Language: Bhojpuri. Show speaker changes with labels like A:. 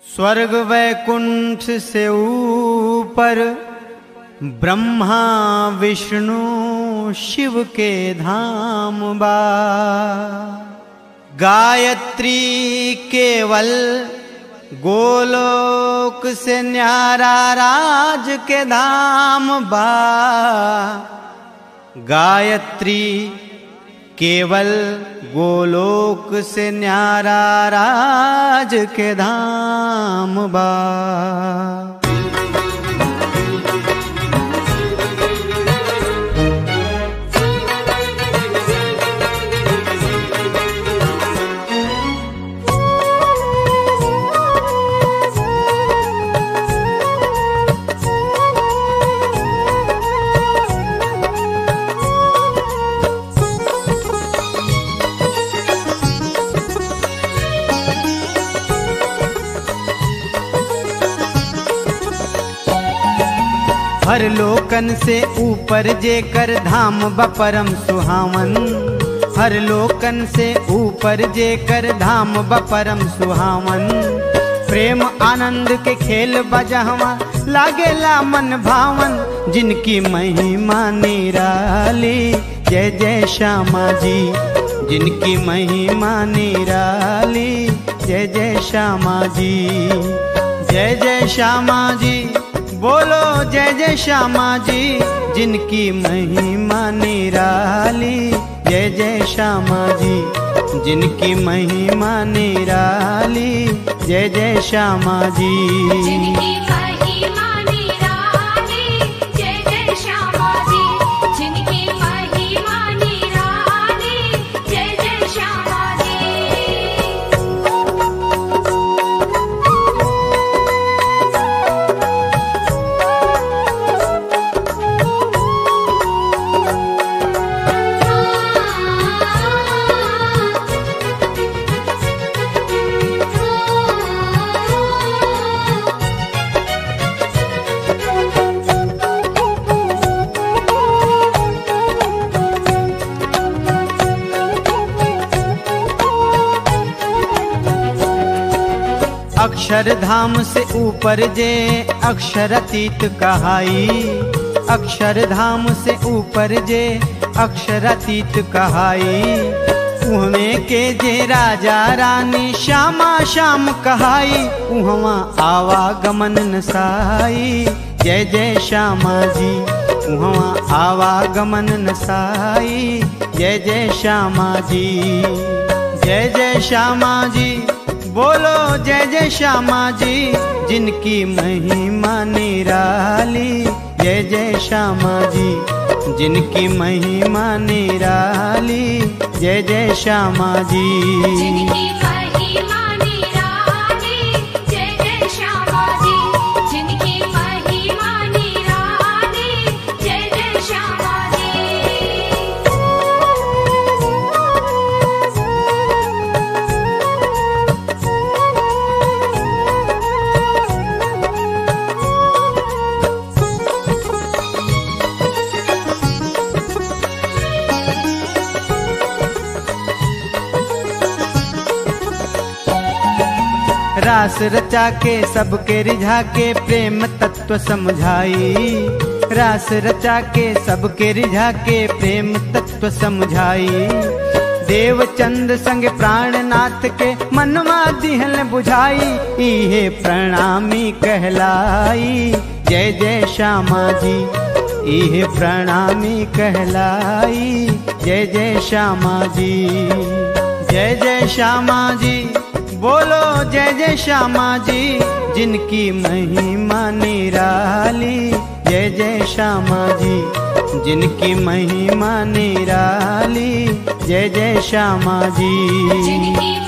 A: स्वर्ग वैकुंठ से ऊपर ब्रह्मा विष्णु शिव के धाम बा। गायत्री केवल गोलोक से न्यारा राज के धाम बा। गायत्री केवल गोलोक से न्यारा राज के धाम बा। हर लोकन से ऊपर जेकर धाम बपरम सुहावन। हर लोकन से ऊपर जेकर धाम बपरम सुहावन। प्रेम आनंद के खेल बजहवा लागेला मन भावन। जिनकी महिमा निराली जय जय श्यामा जी। जिनकी महिमा निराली जय जय श्यामा जी। जय जय श्यामा जी बोलो जय जय श्यामा जी। जिनकी महिमा निराली जय जय श्यामा जी। जिनकी महिमा निराली जय जय श्यामा जी।
B: जिनकी महिमा निराली जय जय श्यामा जी। जिनकी महिमा निराली जय जय श्यामा जी।
A: अक्षरधाम से ऊपर जे अक्षरातीत कहाई। अक्षरधाम से ऊपर जे अक्षरातीत कहाई। उहमें के जे राजा रानी श्यामा श्याम कहाई। उहवा आवागमन नसाई जय जय श्यामा जी। उहवा आवागमन नसाई जय जय श्यामा जी। जय जय श्यामा जी बोलो जय जय श्यामा जी। जिनकी महिमा निराली जय जय श्यामा जी। जिनकी महिमा निराली जय जय श्यामा जी।
B: जिनकी महिमा निराली जय जय श्यामा जी। जिनकी महिमा निराली जय जय श्यामा जी।
A: रास रचा के सबके रिझा के प्रेम तत्व समझाई। रास रचा के सबके रिझा के प्रेम तत्व समझाई। देवचंद संग प्राणनाथ के मनवा दिहल बुझाई। इहे प्रणामी कहलाई जय जय श्यामा जी। इहे प्रणामी कहलाई जय जय श्यामा जी। जय जय श्यामा जी बोलो जय जय श्यामा जी। जिनकी महिमा निराली जय जय श्यामा जी। जिनकी महिमा निराली जय जय श्यामा जी।
B: जिनकी